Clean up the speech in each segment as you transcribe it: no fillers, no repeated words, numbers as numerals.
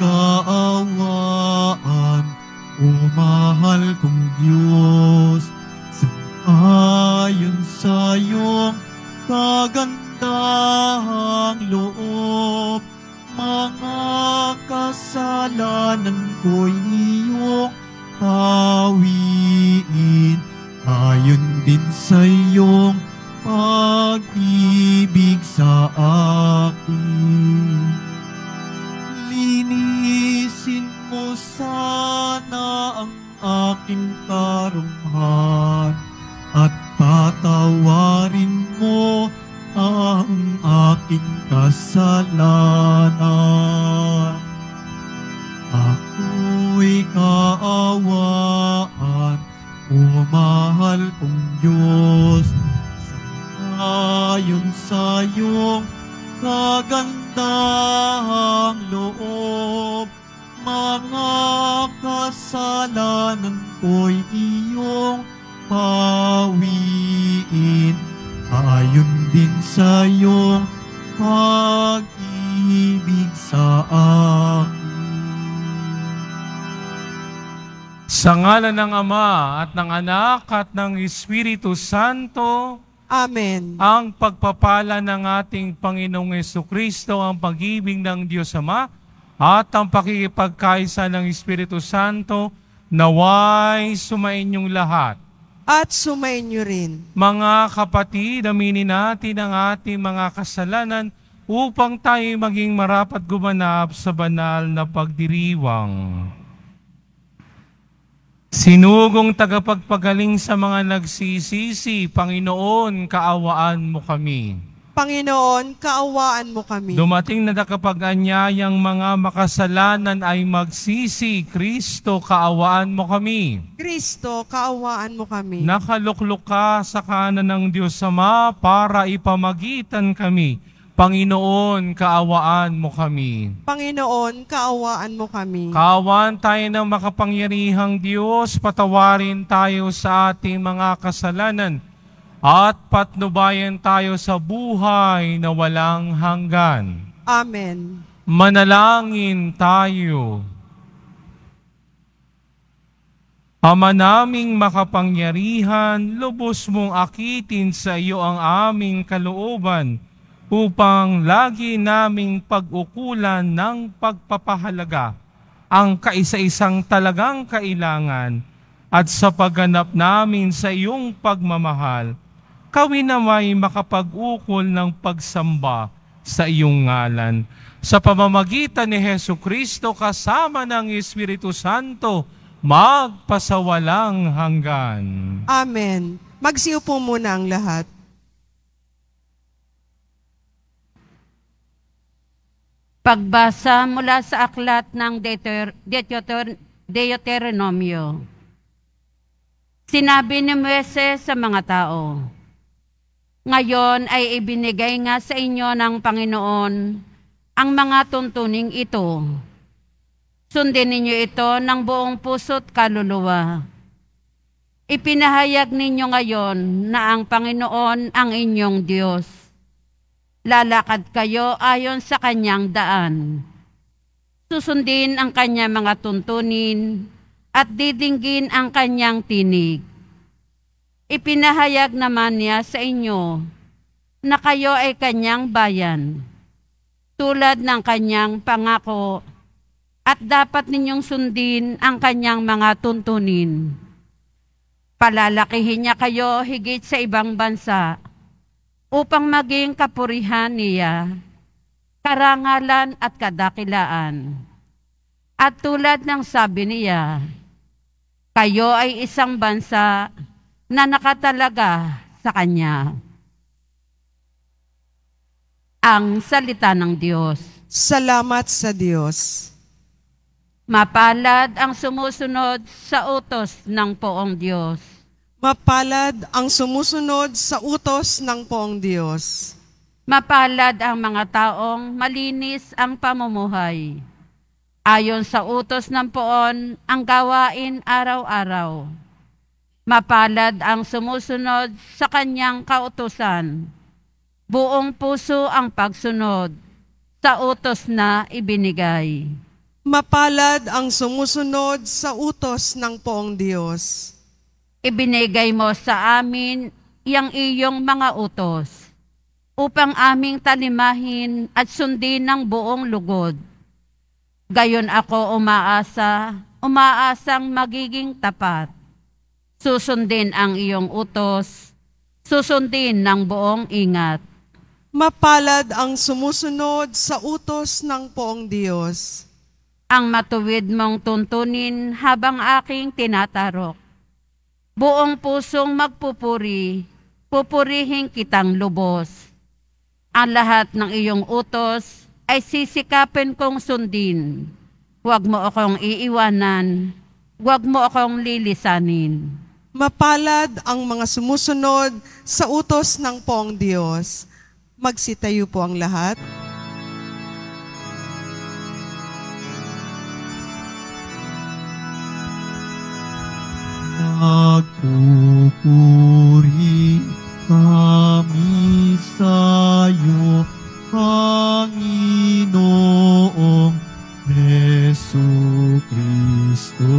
kaawaan, o mahal kong Diyos. Ayon sa iyong kagandahang loob, mga kasalanan ko'y iyong hawiin. Ayon din sa iyong pag-ibig sa akin. Linisin mo sana ang aking karumhan, at patawarin mo ang aking kasalanan. Ako'y kaawaan, o mahal kong Diyos. Ayon sa iyong kagandahang loob, mga kasalanan ko'y iyong pawiin. Ayon din sa iyong pag-ibig sa akin. Sa ngalan ng Ama at ng Anak at ng Espiritu Santo, Amen. ang pagpapala ng ating Panginoong Jesucristo, ang pag-ibig ng Diyos Ama, at ang pakikipagkaisa ng Espiritu Santo, naway sumainyong lahat. At sumainyo rin. Mga kapatid, aminin natin ang ating mga kasalanan upang tayo maging marapat gumanap sa banal na pagdiriwang. Sinugong tagapagpagaling sa mga nagsisisi, Panginoon, kaawaan mo kami. Panginoon, kaawaan mo kami. Dumating na nakapag-anyayang mga makasalanan ay magsisi, Kristo, kaawaan mo kami. Kristo, kaawaan mo kami. Nakaluklok ka sa kanan ng Diyos Ama para ipamagitan kami. Panginoon, kaawaan mo kami. Panginoon, kaawaan mo kami. Kaawaan tayo ng makapangyarihang Diyos, patawarin tayo sa ating mga kasalanan at patnubayan tayo sa buhay na walang hanggan. Amen. Manalangin tayo. Ama naming makapangyarihan, lubos mong akitin sa iyo ang aming kalooban upang lagi naming pag-ukulan ng pagpapahalaga ang kaisa-isang talagang kailangan at sa pagganap namin sa iyong pagmamahal, kami naway makapag-ukol ng pagsamba sa iyong ngalan. Sa pamamagitan ni Jesucristo kasama ng Espiritu Santo, magpasawalang hanggan. Amen. Magsiupo muna ang lahat. Pagbasa mula sa aklat ng Deuteronomio. Sinabi ni Moises sa mga tao, ngayon ay ibinigay nga sa inyo ng Panginoon ang mga tuntuning ito. Sundin ninyo ito ng buong puso't kaluluwa. Ipinahayag ninyo ngayon na ang Panginoon ang inyong Diyos. Lalakad kayo ayon sa kanyang daan. Susundin ang kanyang mga tuntunin at didinggin ang kanyang tinig. Ipinahayag naman niya sa inyo na kayo ay kanyang bayan, tulad ng kanyang pangako, at dapat ninyong sundin ang kanyang mga tuntunin. Palalakihin niya kayo higit sa ibang bansa, upang maging kapurihan niya, karangalan at kadakilaan. At tulad ng sabi niya, kayo ay isang bansa na nakatalaga sa Kanya. Ang salita ng Diyos. Salamat sa Diyos. Mapalad ang sumusunod sa utos ng poong Diyos. Mapalad ang sumusunod sa utos ng poong Diyos. Mapalad ang mga taong malinis ang pamumuhay. Ayon sa utos ng poon ang gawain araw-araw. Mapalad ang sumusunod sa kanyang kautusan. Buong puso ang pagsunod sa utos na ibinigay. Mapalad ang sumusunod sa utos ng poong Diyos. Ibinigay mo sa amin yang iyong mga utos upang aming talimahin at sundin ng buong lugod. Gayon ako umaasang magiging tapat. Susundin ang iyong utos, susundin ng buong ingat. Mapalad ang sumusunod sa utos ng poong Diyos. Ang matuwid mong tuntunin habang aking tinatarok. Buong pusong magpupuri, pupurihin kitang lubos. Ang lahat ng iyong utos ay sisikapin kong sundin. Huwag mo akong iiwanan, huwag mo akong lilisanin. Mapalad ang mga sumusunod sa utos ng poong Diyos. Magsitayo po ang lahat. Nagpupuri kami sa'yo, Panginoong Jesucristo.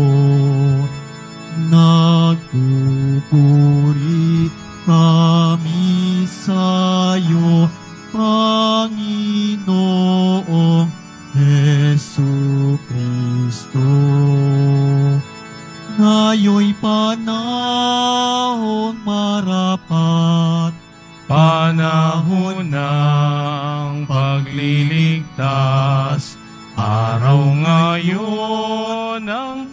Nagpupuri kami sa'yo, Panginoong Jesucristo. Ngayon'y panahon marapat, Panahon ng pagliligtas, araw ngayon ng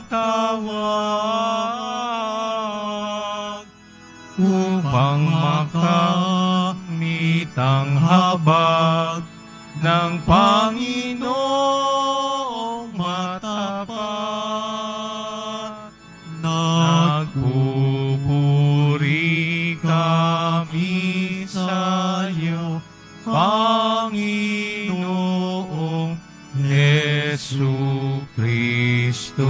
pagtawag, upang makamit ang habag ng Panginoong matapat. Nagpupuri kami sa'yo, Panginoong Jesucristo.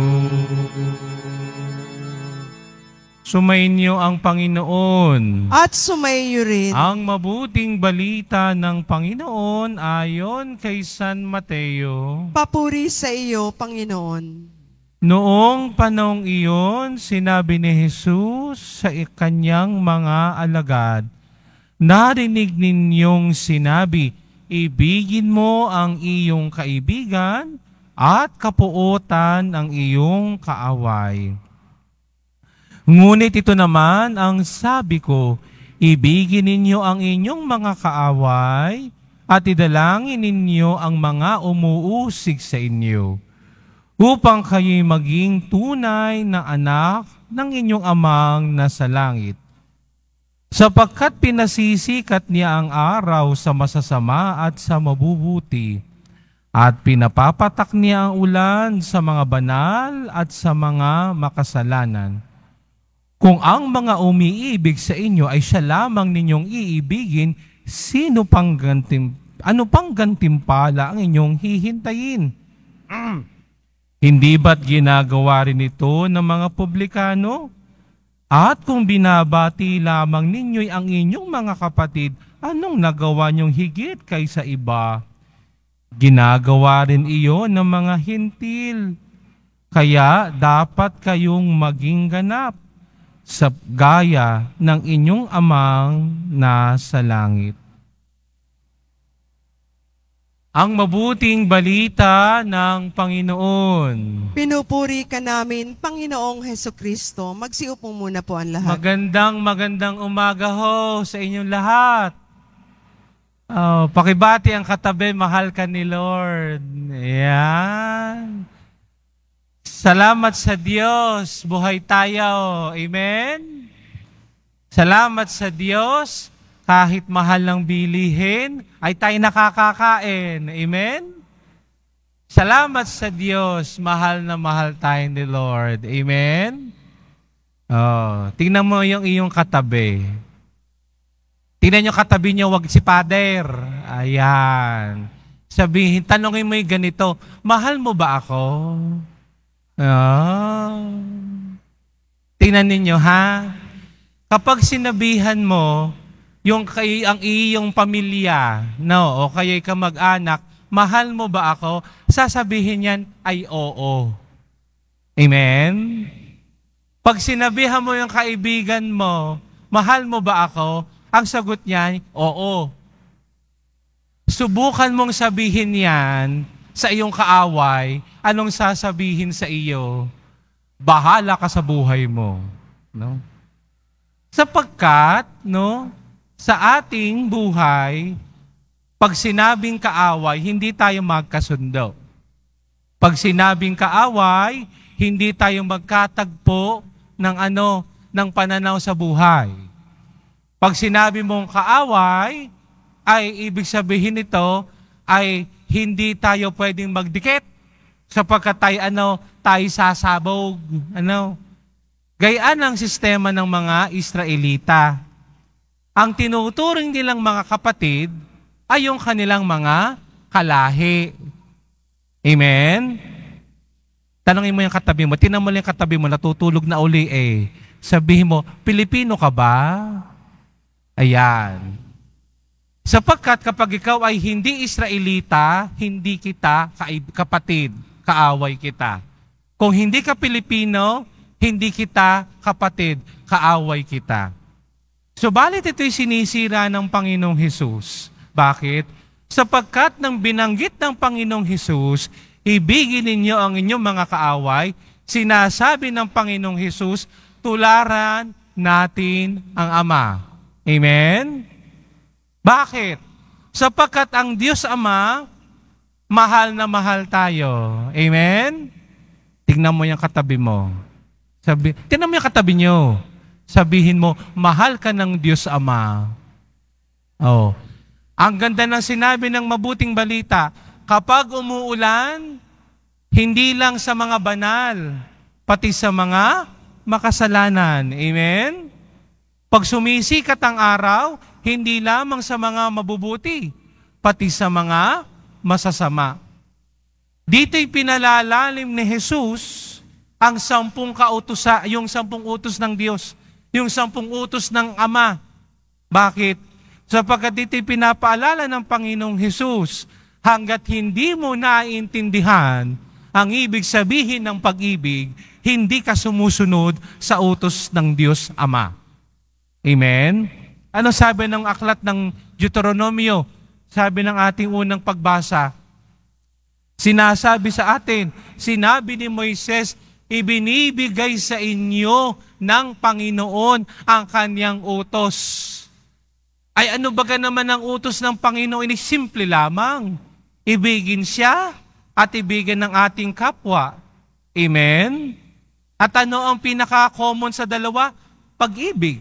Sumainyo ang Panginoon. At sumayo rin. Ang mabuting balita ng Panginoon ayon kay San Mateo. Papuri sa iyo, Panginoon. Noong panahong iyon, sinabi ni Jesus sa kanyang mga alagad, narinig ninyong sinabi, ibigin mo ang iyong kaibigan at kapuotan ang iyong kaaway. Ngunit ito naman ang sabi ko, ibigin ninyo ang inyong mga kaaway at idalangin ninyo ang mga umuusig sa inyo, upang kayo'y maging tunay na anak ng inyong amang nasa langit. Sapagkat pinasisikat niya ang araw sa masasama at sa mabubuti, at pinapapatak niya ang ulan sa mga banal at sa mga makasalanan. Kung ang mga umiibig sa inyo ay siya lamang ninyong iibigin, ano pang gantimpala ang inyong hihintayin? Hindi ba't ginagawa rin ito ng mga publikano? At kung binabati lamang ninyo'y ang inyong mga kapatid, anong nagawa niyong higit kaysa iba? Ginagawa rin iyon ng mga hintil. Kaya dapat kayong maging ganap sa gaya ng inyong amang nasa langit. Ang mabuting balita ng Panginoon. Pinupuri ka namin, Panginoong Hesukristo. Magsiupo muna po ang lahat. Magandang umaga ho sa inyong lahat. Pakibati ang katabi, mahal ka ni Lord. Ayan. Salamat sa Diyos, buhay tayo. Amen? Salamat sa Diyos. Kahit mahal ng bilihin, ay tayo nakakakain. Amen? Salamat sa Diyos, mahal na mahal tayo ni Lord. Amen? Tingnan mo yung iyong katabi. Tingnan yung katabi niyo, wag si Pader. Ayan. Sabihin, tanongin mo yung ganito, mahal mo ba ako? Tingnan ninyo, ha? Kapag sinabihan mo, ang iyong pamilya, no, o kaya'y kamag-anak, mahal mo ba ako? Sasabihin yan ay oo. Amen? Pag sinabihan mo yung kaibigan mo, mahal mo ba ako? Ang sagot niya, oo. Subukan mong sabihin yan sa iyong kaaway, anong sasabihin sa iyo? Bahala ka sa buhay mo. No? Sapagkat, no, sa ating buhay, pag sinabing kaaway, hindi tayo magkasundo. Pag sinabing kaaway, hindi tayo magkatagpo ng pananaw sa buhay. Pag sinabi mong kaaway, ay ibig sabihin nito ay hindi tayo pwedeng magdikit sapagkat tayo sasabog. Gayaan ang sistema ng mga Israelita. Ang tinuturing nilang mga kapatid ay yung kanilang mga kalahi. Amen? Tanungin mo yung katabi mo, tinan mo yung katabi mo, natutulog na uli eh. Sabihin mo, Pilipino ka ba? Ayan. Sapagkat kapag ikaw ay hindi Israelita, hindi kita kapatid, kaaway kita. Kung hindi ka Pilipino, hindi kita kapatid, kaaway kita. Subalit ito'y sinisira ng Panginoong Hesus. Bakit? Sapagkat nang binanggit ng Panginoong Hesus, ibigin ninyo ang inyong mga kaaway, sinasabi ng Panginoong Hesus, tularan natin ang Ama. Amen? Bakit? Sapagkat ang Diyos Ama, mahal na mahal tayo. Amen? Tingnan mo yung katabi mo. Tingnan mo yung katabi nyo. Sabihin mo, mahal ka ng Diyos Ama. Oh. Ang ganda ng sinabi ng mabuting balita, kapag umuulan, hindi lang sa mga banal, pati sa mga makasalanan. Amen? Pag sumisikat ang araw, hindi lamang sa mga mabubuti, pati sa mga masasama. Dito'y pinalalalim ni Jesus ang 10 yung 10 utos ng Diyos, yung 10 utos ng Ama. Bakit? Sapagkat dito'y pinapaalala ng Panginoong Jesus, hanggat hindi mo naiintindihan ang ibig sabihin ng pag-ibig, hindi ka sumusunod sa utos ng Diyos Ama. Amen? Ano sabi ng aklat ng Deuteronomio? Sabi ng ating unang pagbasa, sinasabi sa atin, sinabi ni Moises, ibinibigay sa inyo ng Panginoon ang kanyang utos. Ay ano baga naman ang utos ng Panginoon? Ini simple lamang. Ibigin siya at ibigin ng ating kapwa. Amen? At ano ang pinaka-common sa dalawa? Pag-ibig.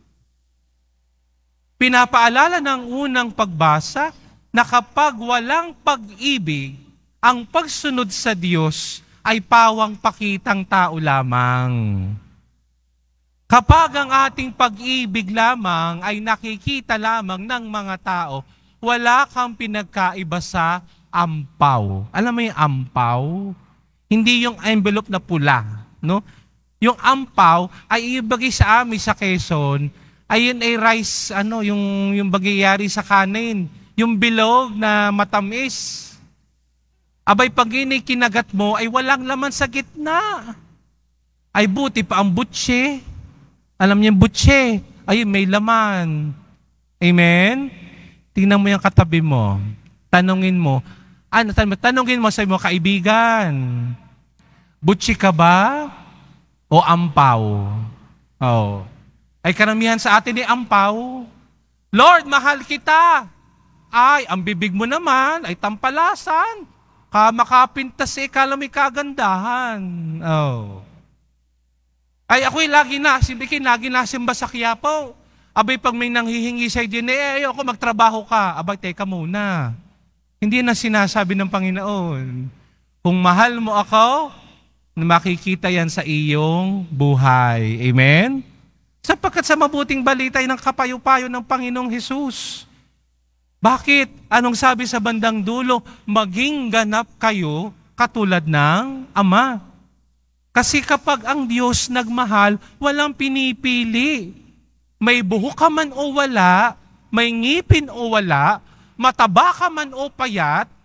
Pinapaalala ng unang pagbasa na kapag walang pag-ibig, ang pagsunod sa Diyos ay pawang pakitang tao lamang. Kapag ang ating pag-ibig lamang ay nakikita lamang ng mga tao, wala kang pinagkaiba sa ampaw. Alam mo yung ampaw? Hindi yung envelope na pula. No? Yung ampaw ay ibagay sa amin sa Quezon, ayun ay rice, yung bagayari sa kanin. Yung bilog na matamis. Abay, pag kinagat mo, ay walang laman sa gitna. Ay buti pa ang butse. Alam niyo yung butse, ay may laman. Amen? Tingnan mo yung katabi mo. Tanungin mo sa mo, kaibigan, butse ka ba? O ampaw? Oh. Ay karamihan sa atin ay ampaw. Lord, mahal kita. Ay, ang bibig mo naman ay tampalasan. Makapintas ikala may kagandahan. Oh. Ay, ako'y lagi nasimba sa Quiapo. Abay, pag may nanghihingi sa'yo din, ayoko magtrabaho ka. Abay, teka muna. Hindi na sinasabi ng Panginoon. Kung mahal mo ako, makikita yan sa iyong buhay. Amen? Sapagkat sa mabuting balita ay ng kapayo-payo ng Panginoong Hesus. Bakit? Anong sabi sa bandang dulo? Maging ganap kayo katulad ng Ama. Kasi kapag ang Diyos nagmahal, walang pinipili. May buhok ka man o wala, may ngipin o wala, mataba ka man o payat,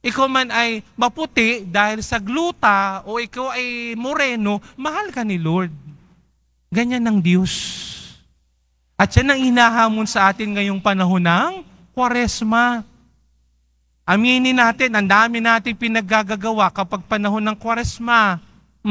ikaw man ay maputi dahil sa gluta o ikaw ay moreno, mahal ka ni Lord. Ganyan ang Diyos. At yan ang hinahamon sa atin ngayong panahon ng Kwaresma. Aminin natin, ang dami natin pinaggagawa kapag panahon ng Kwaresma.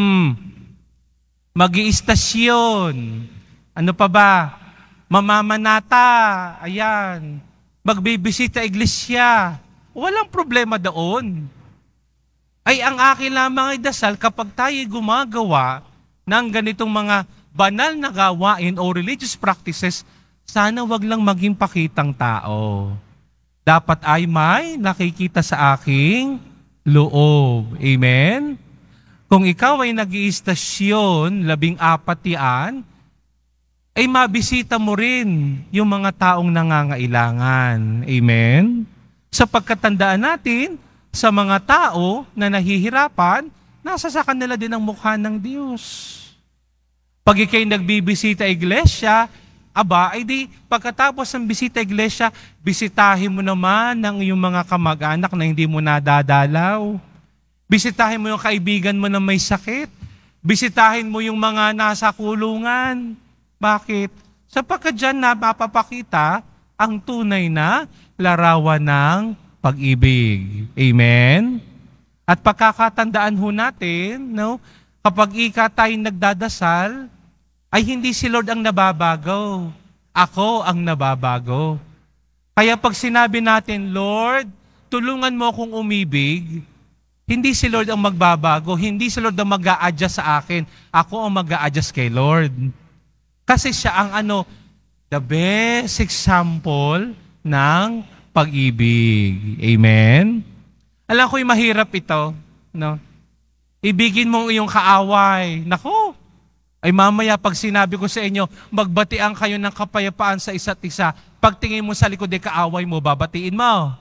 Mag-iistasyon. Ano pa ba? Mamamanata. Ayan. Magbibisita iglesia. Walang problema doon. Ay ang akin lamang ay dasal kapag tayo gumagawa ng ganitong mga banal na gawain o religious practices, sana wag lang maging pakitang tao. Dapat ay may nakikita sa aking loob. Amen? Kung ikaw ay nag-iistasyon, 14 yan, ay mabisita mo rin yung mga taong nangangailangan. Amen? Sa pagkatandaan natin, sa mga tao na nahihirapan, nasa sa kanila din ang mukha ng Diyos. Pag ikay nagbibisita iglesia, ay di pagkatapos ng bisita iglesia, bisitahin mo naman ng iyong mga kamag-anak na hindi mo nadadalaw. Bisitahin mo yung kaibigan mo na may sakit. Bisitahin mo yung mga nasa kulungan. Bakit? Sapagkat dyan na mapapakita ang tunay na larawan ng pag-ibig. Amen? At pagkakatandaan ho natin, kapag tayo nagdadasal, ay hindi si Lord ang nababago. Ako ang nababago. Kaya pag sinabi natin, Lord, tulungan mo akong umibig, hindi si Lord ang magbabago, hindi si Lord ang mag-a-adjust sa akin, ako ang mag-a-adjust kay Lord. Kasi siya ang the best example ng pag-ibig. Amen? Alam ko'y mahirap ito. No? Ibigin mo iyong kaaway. Naku! Ay mamaya pag sinabi ko sa inyo, magbatian kayo ng kapayapaan sa isa't isa. Pagtingin mo sa likod ay kaaway mo, babatiin mo.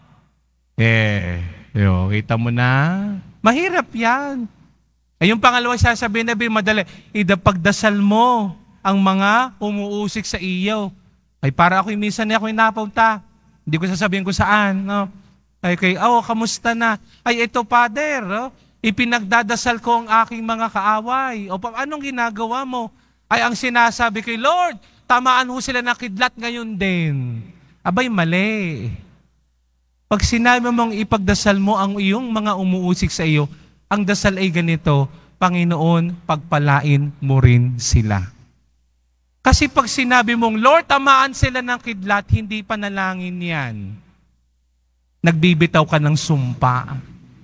Kita mo na. Mahirap yan. Ay yung pangalawa sasabihin na madali, pagdasal mo ang mga umuusik sa iyo. Ay para ako minsan ako'y napunta. Hindi ko sasabihin kung saan. No? Ay kamusta na? Ay ito, Father, ipinagdadasal ko ang aking mga kaaway. O anong ginagawa mo? Ay ang sinasabi kay Lord, tamaan ho sila ng kidlat ngayon din. Abay, mali. Pag sinabi mong ipagdasal mo ang iyong mga umuusik sa iyo, ang dasal ay ganito, Panginoon, pagpalain mo rin sila. Kasi pag sinabi mong, Lord, tamaan sila ng kidlat, hindi panalangin yan. Nagbibitaw ka ng sumpa.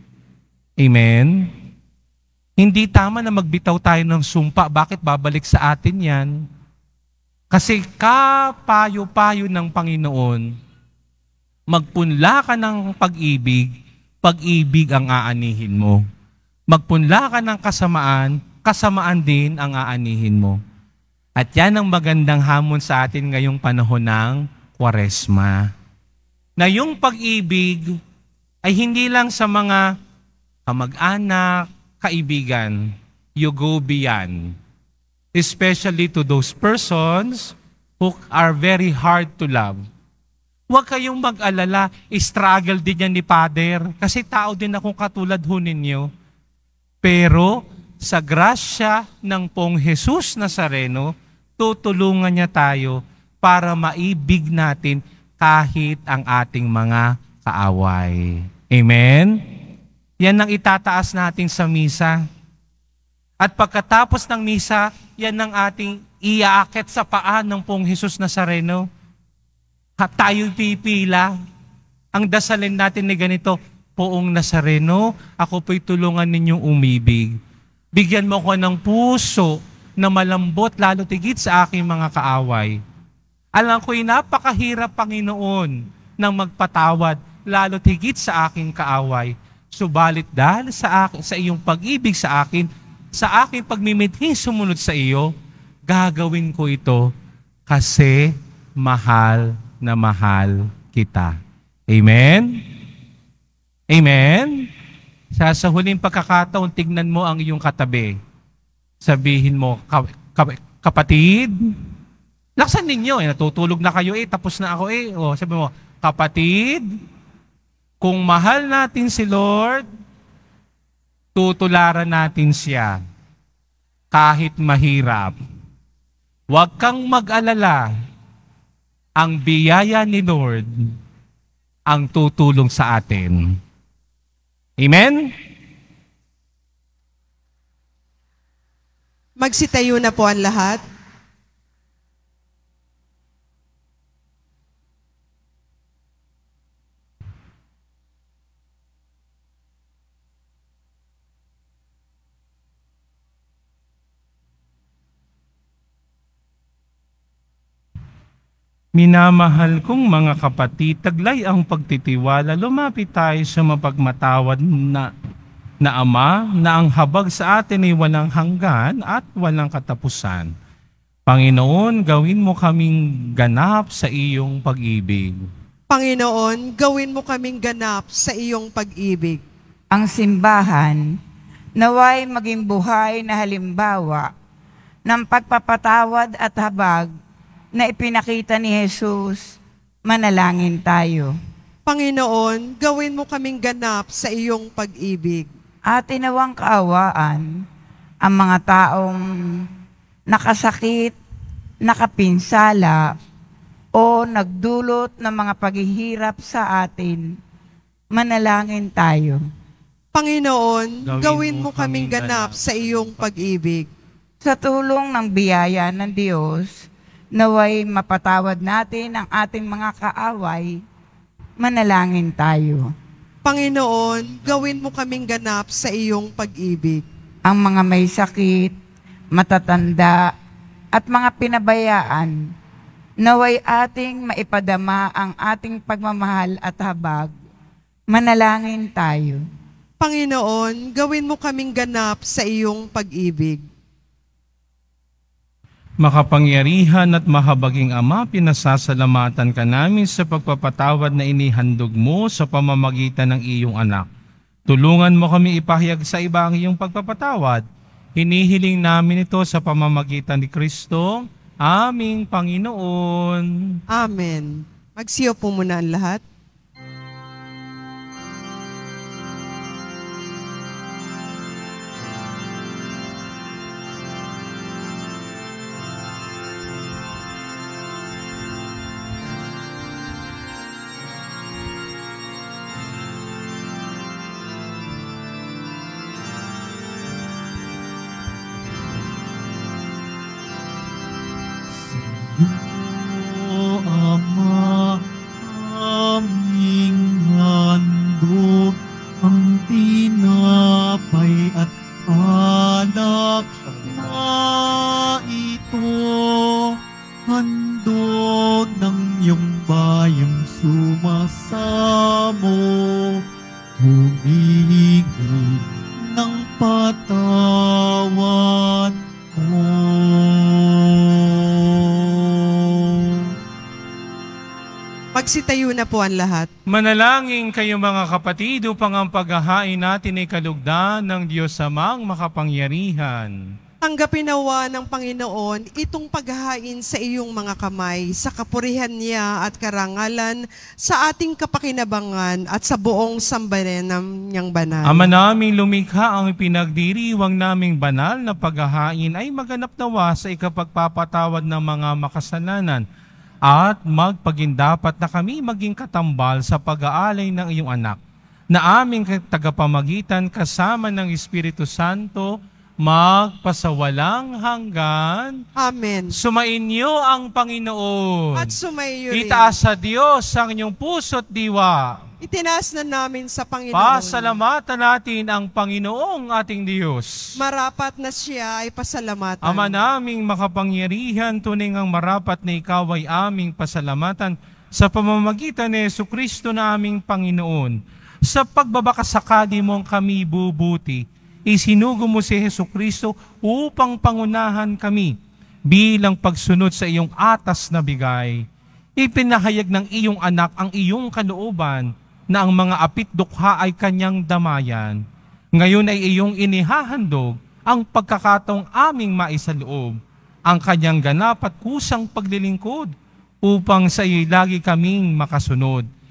Amen? Hindi tama na magbitaw tayo ng sumpa. Bakit babalik sa atin yan? Kasi kapayo-payo ng Panginoon, magpunla ka ng pag-ibig, pag-ibig ang aanihin mo. Magpunla ka ng kasamaan, kasamaan din ang aanihin mo. At yan ang magandang hamon sa atin ngayong panahon ng Kwaresma. Na yung pag-ibig ay hindi lang sa mga kamag-anak, kaibigan, you go beyond. Especially to those persons who are very hard to love. Huwag kayong mag-alala, struggle din yan ni Father. Kasi tao din akong katulad ho ninyo. Pero sa grasya ng Pong Jesus Nazareno, tutulungan niya tayo para maibig natin kahit ang ating mga kaaway. Amen? Yan ang itataas natin sa misa. At pagkatapos ng misa, yan ang ating iaakit sa paa ng Pong Jesus Nazareno. At tayo pipila. Ang dasalin natin ni ganito, Poong Nazareno, ako po'y tulungan ninyong umibig. Bigyan mo ko ng puso na malambot lalo tigit sa aking mga kaaway. Alam ko'y napakahirap, Panginoon, ng magpatawad lalo tigit sa aking kaaway. Subalit dahil sa iyong pag-ibig sa akin, sa aking pagmimithing sumunod sa iyo, gagawin ko ito kasi mahal na mahal kita. Amen? Amen? Sa huling pagkakataon, tignan mo ang iyong katabi. Sabihin mo, kapatid, laksan ninyo, natutulog na kayo tapos na ako . O, sabi mo, kapatid, Kung mahal natin si Lord, tutularan natin siya kahit mahirap. Huwag kang mag-alala. Ang biyaya ni Lord ang tutulong sa atin. Amen? Magsitayo na po ang lahat. Minamahal kong mga kapatid, taglay ang pagtitiwala, lumapit tayo sa mapagmatawad na Ama na ang habag sa atin ay walang hanggan at walang katapusan. Panginoon, gawin mo kaming ganap sa iyong pag-ibig. Panginoon, gawin mo kaming ganap sa iyong pag-ibig. Ang simbahan naway maging buhay na halimbawa ng pagpapatawad at habag na ipinakita ni Jesus. Manalangin tayo. Panginoon, gawin mo kaming ganap sa iyong pag-ibig. At inawang kaawaan ang mga taong nakasakit, nakapinsala, o nagdulot ng mga paghihirap sa atin. Manalangin tayo. Panginoon, gawin mo kaming ganap sa iyong pag-ibig. Sa tulong ng biyaya ng Diyos, naway mapatawad natin ang ating mga kaaway. Manalangin tayo. Panginoon, gawin mo kaming ganap sa iyong pag-ibig. Ang mga may sakit, matatanda, at mga pinabayaan, naway ating maipadama ang ating pagmamahal at habag. Manalangin tayo. Panginoon, gawin mo kaming ganap sa iyong pag-ibig. Makapangyarihan at mahabaging Ama, pinasasalamatan ka namin sa pagpapatawad na inihandog mo sa pamamagitan ng iyong anak. Tulungan mo kami ipahayag sa iba ang iyong pagpapatawad. Hinihiling namin ito sa pamamagitan ni Kristo, aming Panginoon. Amen. Magsiyo po muna ang lahat. O Ama, aming handog ang tinapay at alak na ito, handog ng iyong bayang sumasamo, humingi ng patawad mo. Magsitayo na po ang lahat. Manalangin kayo mga kapatid upang ang paghahain natin ay kalugdan ng Diyos Amang makapangyarihan. Tanggapin nawa ng Panginoon itong paghahain sa iyong mga kamay sa kapurihan niya at karangalan sa ating kapakinabangan at sa buong sambayanang niyang banal. Ama naming lumikha, ang pinagdiriwang naming banal na paghahain ay maganap nawa sa ikapagpapatawad ng mga makasalanan at magpagindapat na kami maging katambal sa pag-aalay ng iyong anak na aming tagapamagitan kasama ng Espiritu Santo magpasawalang hanggan. Amen. Sumainyo ang Panginoon. At sumayo rin. Itaas sa Diyos ang inyong puso't diwa. Itinaas na namin sa Panginoon. Pasalamatan natin ang Panginoong ating Diyos. Marapat na siya ay pasalamatan. Ama naming makapangyarihan, tunay ngang marapat na ikaw ay aming pasalamatan sa pamamagitan ni Jesucristo na aming Panginoon. Sa pagbabakasakali mong kami bubuti, isinugo mo si Jesucristo upang pangunahan kami bilang pagsunod sa iyong atas na bigay. Ipinahayag ng iyong anak ang iyong kalooban na ang mga apit dukha ay kanyang damayan. Ngayon ay iyong inihahandog ang pagkakataong aming maisaloob, ang kanyang ganap at kusang paglilingkod upang sa iyo lagi kaming makasunod.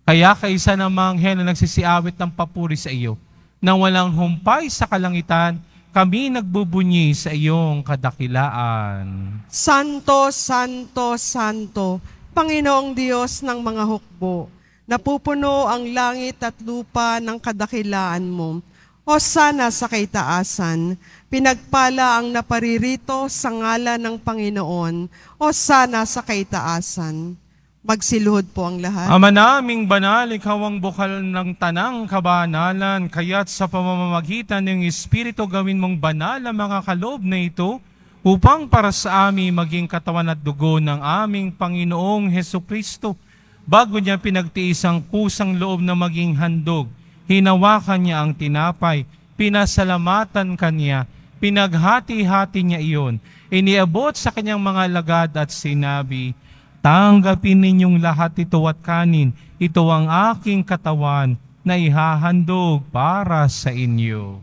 Kaya kaisa ng mga anghel na nagsisiawit ng papuri sa iyo, nang walang humpay sa kalangitan, kami nagbubunyi sa iyong kadakilaan. Santo, Santo, Santo, Panginoong Diyos ng mga hukbo, napupuno ang langit at lupa ng kadakilaan mo. Hosana sa kaitaasan, pinagpala ang naparirito sa ngalan ng Panginoon. Hosana sa kaitaasan. Magsiluhod po ang lahat. Ama naming banal, ikaw ang bukal ng tanang kabanalan, kaya't sa pamamagitan ng Espiritu gawin mong banal ang mga kaloob na ito, upang para sa amin maging katawan at dugo ng aming Panginoong Hesukristo. Bago niya pinagtiis ang kusang loob na maging handog, hinawakan niya ang tinapay, pinasalamatan kanya, pinaghati-hati niya iyon, iniabot sa kanyang mga alagad at sinabi, tanggapin ninyong lahat ito at kanin, ito ang aking katawan na ihahandog para sa inyo.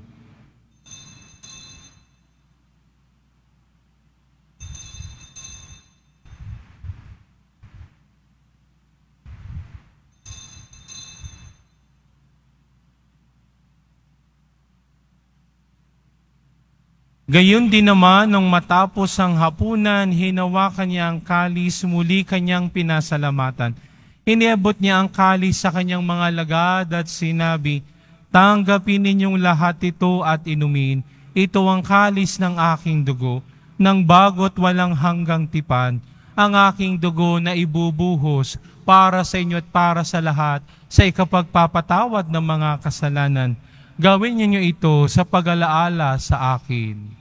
Gayon din naman, nung matapos ang hapunan, hinawakan niya ang kalis, muli kanyang pinasalamatan. Iniabot niya ang kalis sa kanyang mga alagad at sinabi, tanggapin ninyong lahat ito at inumin. Ito ang kalis ng aking dugo, ng bago't walang hanggang tipan, ang aking dugo na ibubuhos para sa inyo at para sa lahat sa ikapagpapatawad ng mga kasalanan. Gawin niyo ito sa pag-alaala sa akin.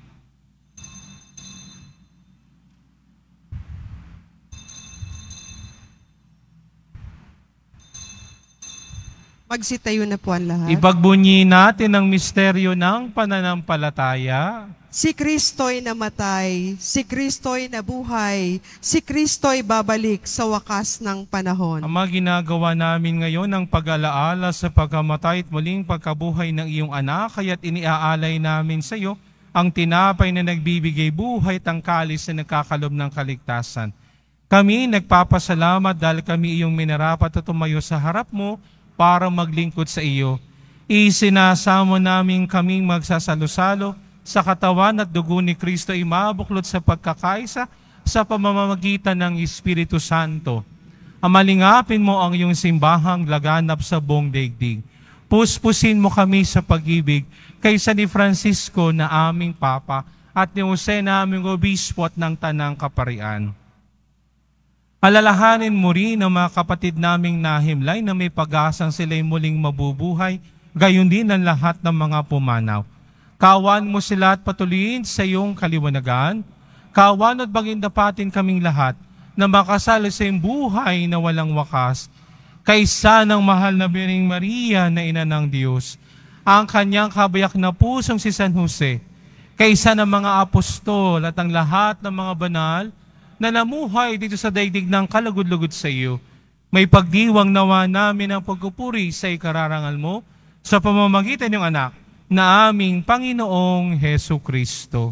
Magsitayo na po ang lahat. Ipagbunyi natin ang misteryo ng pananampalataya. Si Kristo'y namatay, si Kristo'y nabuhay, si Kristo'y babalik sa wakas ng panahon. Ama, ginagawa namin ngayon ang pag-alaala sa pagkamatay at muling pagkabuhay ng iyong anak, kaya't iniaalay namin sa iyo ang tinapay na nagbibigay buhay at ang kalis na nagkakalob ng kaligtasan. Kami nagpapasalamat dahil kami iyong minarapat at tumayo sa harap mo para maglingkod sa iyo. Isinasamo namin kaming magsasalo-salo sa katawan at dugo ni Kristo ay mabuklod sa pagkakaisa sa pamamagitan ng Espiritu Santo. Amalingapin mo ang iyong simbahang laganap sa buong daigdig. Puspusin mo kami sa pag-ibig kaysa ni Francisco na aming Papa at ni Jose na aming Obispo at ng Tanang Kaparian. Alalahanin mo rin ang mga kapatid naming nahimlay na may pag-asang sila'y muling mabubuhay, gayon din ang lahat ng mga pumanaw. Kawan mo sila at patuloyin sa iyong kaliwanagan. Kawan at bagindapatin kaming lahat na makasalo sa iyong buhay na walang wakas, kaysa ng mahal na Birheng Maria na Ina ng Diyos, ang kanyang kabayak na pusong si San Jose, kaysa ng mga apostol at ang lahat ng mga banal na namuhay dito sa daigdig ng kalugod-lugod sa iyo. May pagdiwang nawa namin ang pagpupuri sa ikararangal mo sa pamamagitan ng anak na aming Panginoong Hesukristo.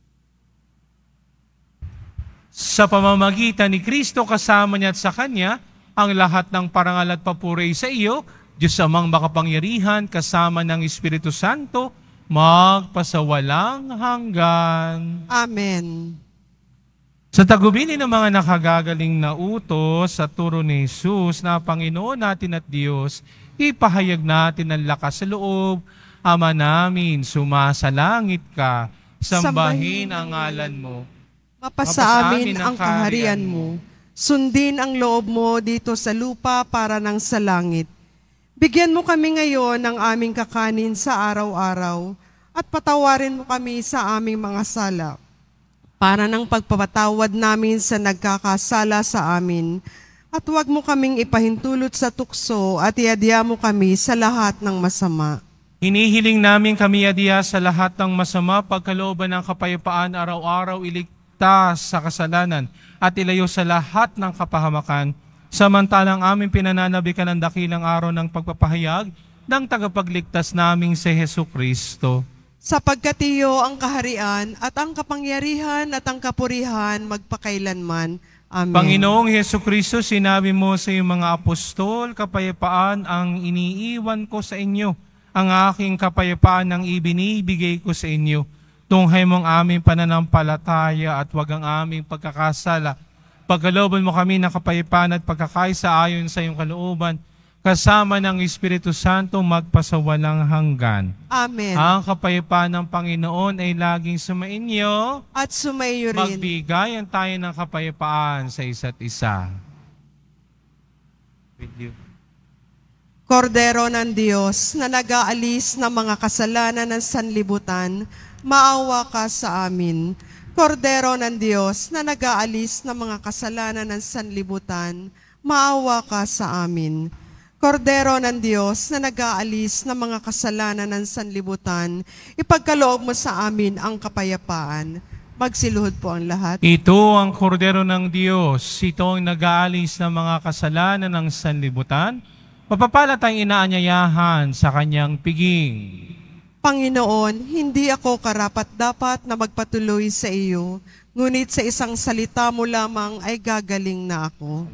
Sa pamamagitan ni Kristo kasama niya at sa Kanya, ang lahat ng parangal at papuri sa iyo, Diyos Amang makapangyarihan kasama ng Espiritu Santo, magpasawalang hanggan. Amen. Sa tagubilin ng mga nakagagaling na utos sa turo ni Jesus na Panginoon natin at Diyos, ipahayag natin ang lakas sa loob. Ama namin, sumasalangit ka, sambahin ang ngalan mo. Mapasa amin ang kaharian mo. Sundin ang loob mo dito sa lupa para ng sa langit. Bigyan mo kami ngayon ng aming kakanin sa araw-araw at patawarin mo kami sa aming mga sala para ng pagpapatawad namin sa nagkakasala sa amin. At huwag mo kaming ipahintulot sa tukso at iadya mo kami sa lahat ng masama. Hinihiling namin kami adya sa lahat ng masama, pagkalooban ng kapayapaan araw-araw, iligtas sa kasalanan at ilayo sa lahat ng kapahamakan, samantalang aming pinananabikan ang dakilang araw ng pagpapahayag ng tagapagligtas naming si Hesukristo. Sapagkat iyo ang kaharian at ang kapangyarihan at ang kapurihan magpakailanman. Amen. Panginoong Heso Kristo, sinabi mo sa iyong mga apostol, kapayapaan ang iniiwan ko sa inyo. Ang aking kapayapaan ang ibinibigay ko sa inyo. Tunghay mong aming pananampalataya at wag ang aming pagkakasala. Pagkalooban mo kami ng kapayapaan at pagkakaisa ayon sa iyong kalooban, kasama ng Espiritu Santo magpasawalang hanggan. Amen. Ang kapayapaan ng Panginoon ay laging sumainyo. At sumaiyo rin. Magbigayan tayo ng kapayapaan sa isa't isa. With you. Kordero ng Diyos na nag-aalis ng mga kasalanan ng sanlibutan, maawa ka sa amin. Kordero ng Diyos na nag-aalis ng mga kasalanan ng sanlibutan, maawa ka sa amin. Kordero ng Diyos na nag-aalis ng mga kasalanan ng sanlibutan, ipagkaloob mo sa amin ang kapayapaan. Magsiluhod po ang lahat. Ito ang kordero ng Diyos, ito ang nag-aalis ng mga kasalanan ng sanlibutan. Mapapala tayong inaanyayahan sa kanyang piging. Panginoon, hindi ako karapat-dapat na magpatuloy sa iyo, ngunit sa isang salita mo lamang ay gagaling na ako.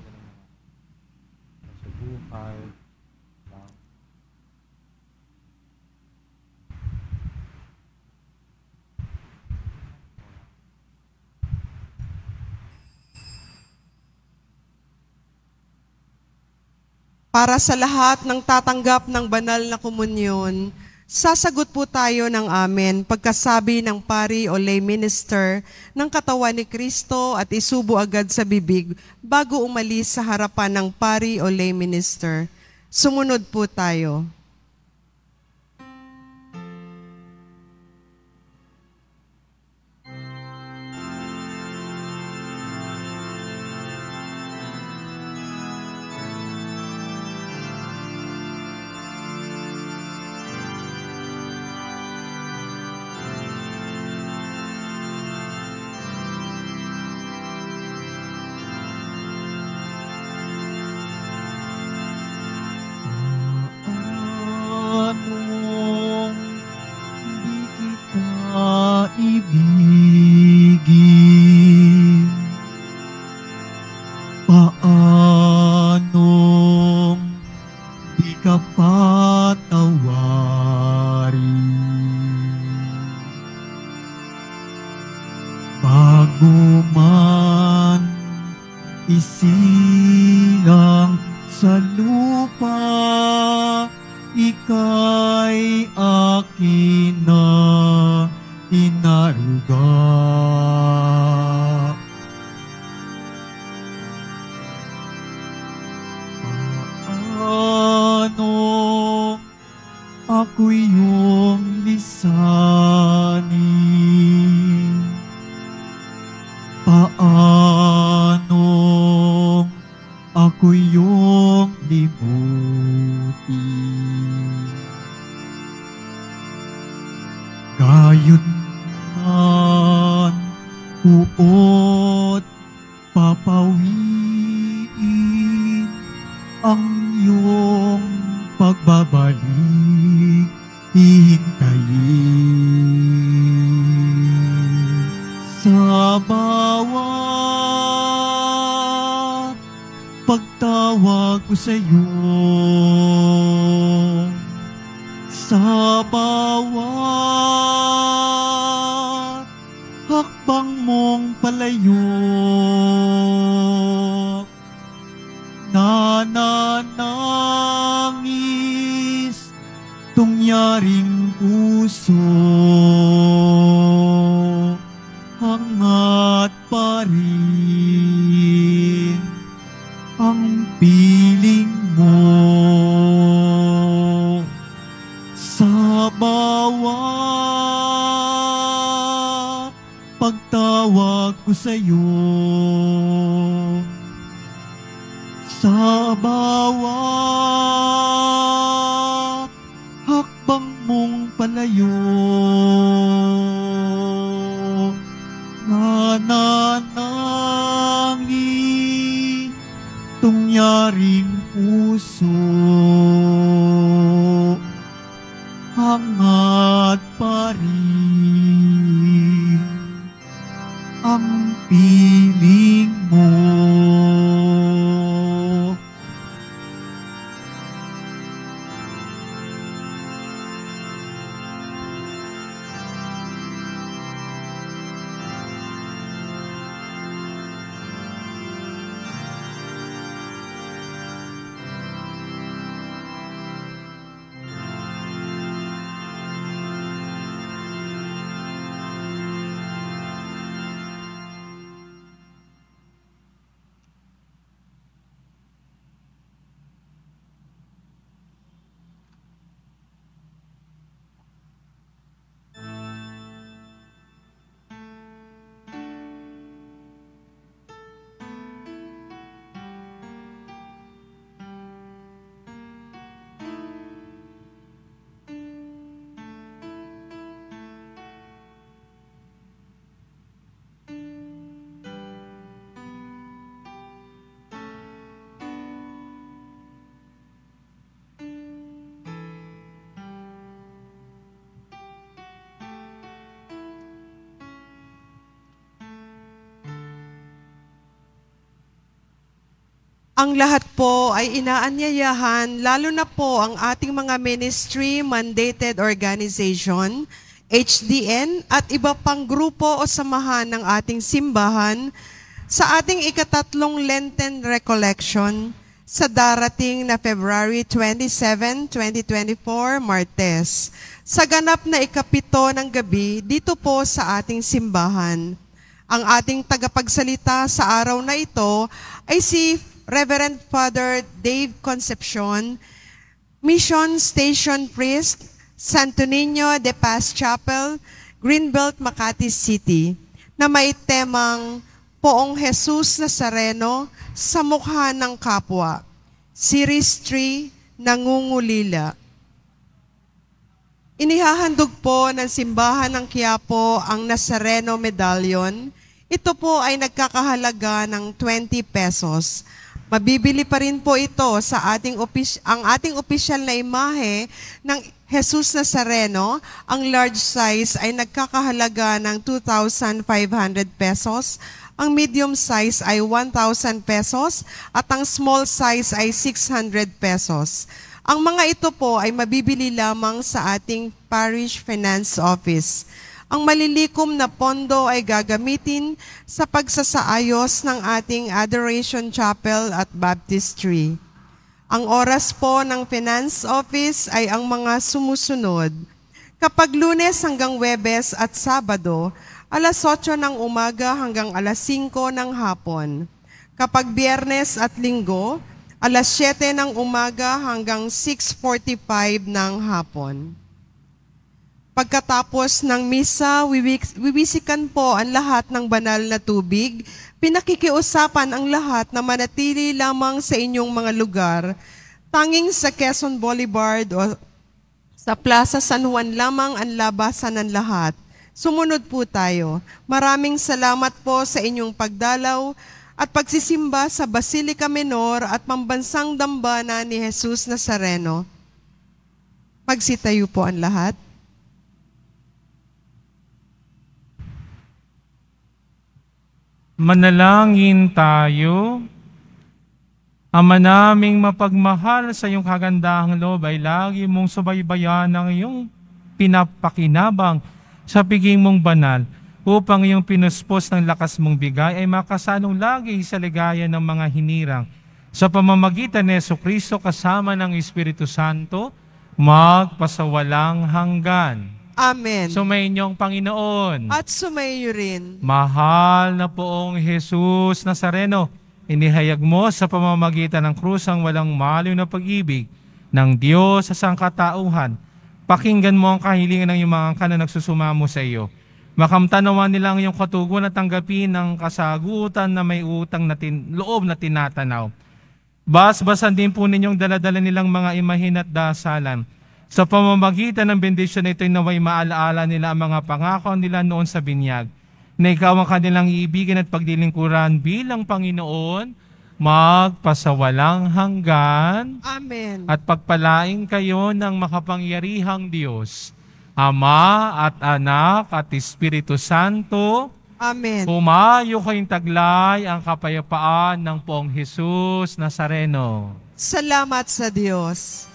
Para sa lahat ng tatanggap ng banal na komunyon, sasagot po tayo ng amen pagkasabi ng pari o lay minister ng katawan ni Kristo at isubo agad sa bibig bago umalis sa harapan ng pari o lay minister. Sumunod po tayo. Anong di kita ibigin? Paanong di ka patawarin? Bago man isilang sa lupa, ika'y akin na inaruga. Paano ako iyong lisanin? Paano ako iyong limutin? Gayon man uot papawiin ang iyong pagbabalik, hihintayin sa bawat pagtawag ko sa iyo, sa bawat hakbang mong palayo, nananangis tungyaring puso, hangat pa rin ang piling mo. Sa bawat pagtawag ko sa iyo, sa bawat hakbang mong palayo, nananangin tungyaring puso, hangat pa rin ang piling mo. Ang lahat po ay inaanyayahan, lalo na po ang ating mga ministry-mandated organization, HDN, at iba pang grupo o samahan ng ating simbahan sa ating ika-3 Lenten Recollection sa darating na February 27, 2024, Martes, sa ganap na ika-7 ng gabi dito po sa ating simbahan. Ang ating tagapagsalita sa araw na ito ay si Reverend Father Dave Concepcion, Mission Station Priest, Santo Niño de Paz Chapel, Greenbelt, Makati City, na may temang Poong Jesus Nazareno sa mukha ng kapwa. Series 3, Nangungulila. Inihahandog po ng Simbahan ng Quiapo ang Nazareno Medallion. Ito po ay nagkakahalaga ng 20 pesos. Mabibili pa rin po ito sa ang ating opisyal na imahe ng Jesus Nazareno. Ang large size ay nagkakahalaga ng 2,500 pesos. Ang medium size ay 1,000 pesos at ang small size ay 600 pesos. Ang mga ito po ay mabibili lamang sa ating Parish Finance Office. Ang malilikom na pondo ay gagamitin sa pagsasaayos ng ating Adoration Chapel at Baptistry. Ang oras po ng Finance Office ay ang mga sumusunod. Kapag Lunes hanggang Huwebes at Sabado, alas 8 ng umaga hanggang alas 5 ng hapon. Kapag Biyernes at Linggo, alas 7 ng umaga hanggang 6:45 ng hapon. Pagkatapos ng misa, wiwisikan po ang lahat ng banal na tubig. Pinakikiusapan ang lahat na manatili lamang sa inyong mga lugar. Tanging sa Quezon Boulevard o sa Plaza San Juan lamang ang labasan ng lahat. Sumunod po tayo. Maraming salamat po sa inyong pagdalaw at pagsisimba sa Basilica Menor at Pambansang Dambana ni Jesus Nazareno. Magsitayo po ang lahat. Manalangin tayo. Ama naming mapagmahal, sa iyong kagandahang loob ay lagi mong subaybayan ng iyong pinapakinabang sa piging mong banal, upang iyong pinuspos ng lakas mong bigay ay makasanong lagi sa ligaya ng mga hinirang. Sa pamamagitan ni Jesucristo kasama ng Espiritu Santo, magpasawalang hanggan. Amen. Sumayinyong Panginoon. At sumayo rin. Mahal na Poong Jesus Nazareno, inihayag mo sa pamamagitan ng krus ang walang maliw na pag-ibig ng Diyos sa sangkatauhan. Pakinggan mo ang kahilingan ng iyong mga angkan na nagsusumamo sa iyo. Makamtanawan nila ang iyong katugon at tanggapin ng kasagutan na may utang na loob na tinatanaw. Basbasan din po ninyong daladala nilang mga imahin at dasalan. Sa pamamagitan ng bendisyon na ito'y naway maalaala nila ang mga pangako nila noon sa binyag, na ikaw ang kanilang iibigin at pagdilingkuran bilang Panginoon, magpasawalang hanggan. Amen. At pagpalaing kayo ng makapangyarihang Diyos, Ama at Anak at Espiritu Santo. Amen. Pumayo kayong taglay ang kapayapaan ng Poong Jesus Nazareno. Salamat sa Diyos.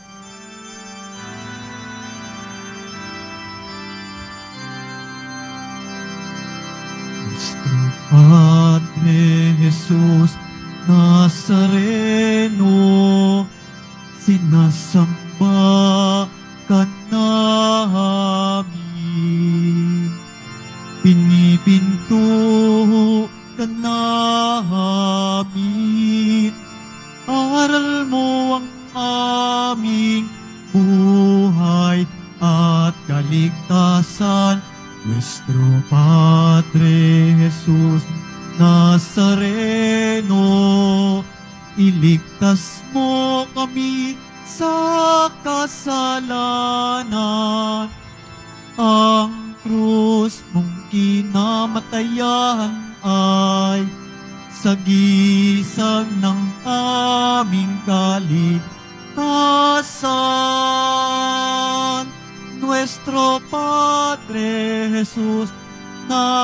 Nuestro Padre Jesus Nazareno, sinasamba ka namin, pinipinto ka namin, aral mo ang aming buhay at kaligtasan. Nuestro Padre Jesus Nazareno, iligtas mo kami sa kasalanan. Ang krus mong kinamatayan ay sagisag ng aming kaligtasan. Nuestro Padre Jesus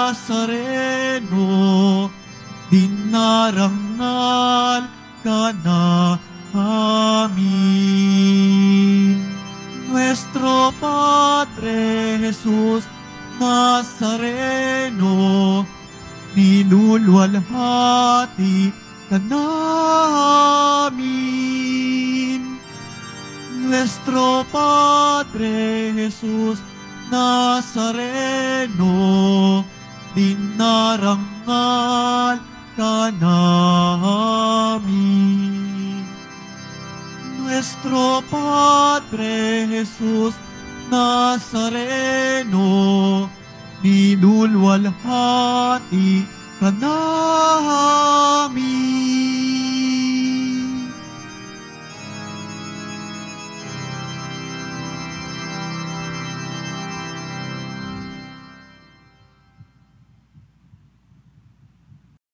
Nazareno, dinarangal ka Padre Jesus Nazareno, nilulwalhati ka namin. Nuestro Padre Jesus Nazareno, dinarangal ka namin. Nuestro Padre Jesus Nazareno, nilulwalhati ka namin.